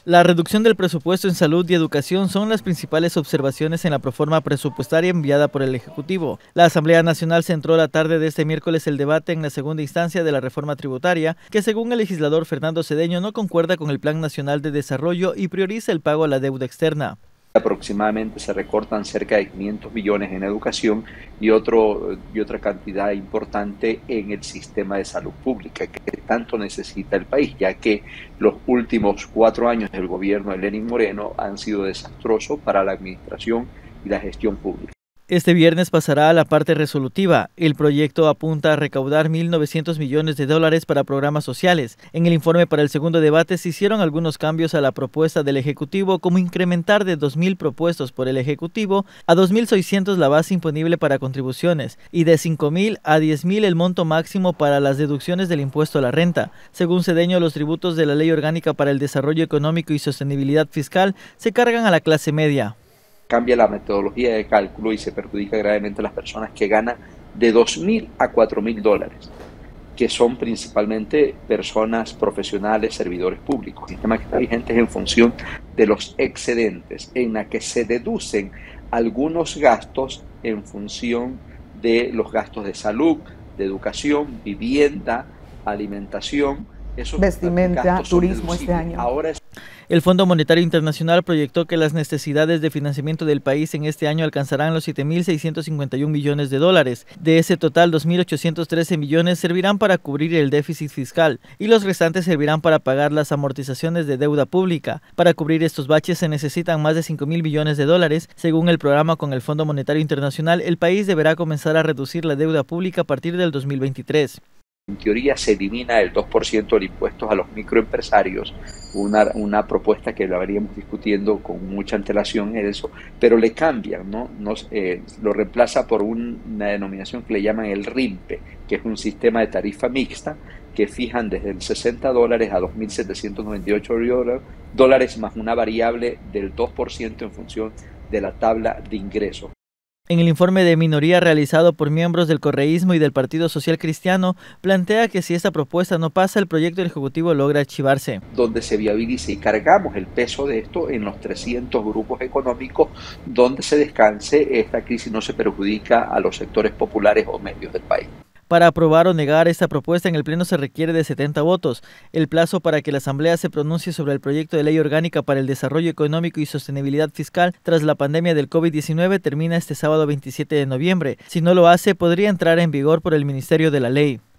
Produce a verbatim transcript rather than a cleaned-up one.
La reducción del presupuesto en salud y educación son las principales observaciones en la proforma presupuestaria enviada por el Ejecutivo. La Asamblea Nacional centró la tarde de este miércoles el debate en la segunda instancia de la reforma tributaria, que según el legislador Fernando Cedeño no concuerda con el Plan Nacional de Desarrollo y prioriza el pago a la deuda externa. Aproximadamente se recortan cerca de quinientos billones en educación y, otro, y otra cantidad importante en el sistema de salud pública que tanto necesita el país, ya que los últimos cuatro años del gobierno de Lenín Moreno han sido desastrosos para la administración y la gestión pública. Este viernes pasará a la parte resolutiva. El proyecto apunta a recaudar mil novecientos millones de dólares para programas sociales. En el informe para el segundo debate se hicieron algunos cambios a la propuesta del Ejecutivo, como incrementar de dos mil propuestos por el Ejecutivo a dos mil seiscientos la base imponible para contribuciones y de cinco mil a diez mil el monto máximo para las deducciones del impuesto a la renta. Según Cedeño, los tributos de la Ley Orgánica para el Desarrollo Económico y Sostenibilidad Fiscal se cargan a la clase media. Cambia la metodología de cálculo y se perjudica gravemente a las personas que ganan de dos mil a cuatro mil dólares, que son principalmente personas profesionales, servidores públicos. El sistema que está vigente es en función de los excedentes, en la que se deducen algunos gastos en función de los gastos de salud, de educación, vivienda, alimentación. Esos vestimenta, turismo este año. Ahora es... El Fondo Monetario Internacional proyectó que las necesidades de financiamiento del país en este año alcanzarán los siete mil seiscientos cincuenta y un millones de dólares. De ese total, dos mil ochocientos trece millones servirán para cubrir el déficit fiscal y los restantes servirán para pagar las amortizaciones de deuda pública. Para cubrir estos baches se necesitan más de cinco mil millones de dólares. Según el programa con el Fondo Monetario Internacional, el país deberá comenzar a reducir la deuda pública a partir del dos mil veintitrés. En teoría se elimina el dos por ciento de impuestos a los microempresarios, una, una propuesta que la veríamos discutiendo con mucha antelación en eso, pero le cambian, ¿no? Nos, eh, lo reemplaza por un, una denominación que le llaman el RIMPE, que es un sistema de tarifa mixta que fijan desde el sesenta dólares a dos mil setecientos noventa y ocho dólares más una variable del dos por ciento en función de la tabla de ingresos. En el informe de minoría realizado por miembros del correísmo y del Partido Social Cristiano, plantea que si esta propuesta no pasa, el proyecto del Ejecutivo logra archivarse. Donde se viabilice y cargamos el peso de esto en los trescientos grupos económicos, donde se descanse, esta crisis no se perjudica a los sectores populares o medios del país. Para aprobar o negar esta propuesta en el Pleno se requiere de setenta votos. El plazo para que la Asamblea se pronuncie sobre el proyecto de ley orgánica para el desarrollo económico y sostenibilidad fiscal tras la pandemia del COVID diecinueve termina este sábado veintisiete de noviembre. Si no lo hace, podría entrar en vigor por el Ministerio de la Ley.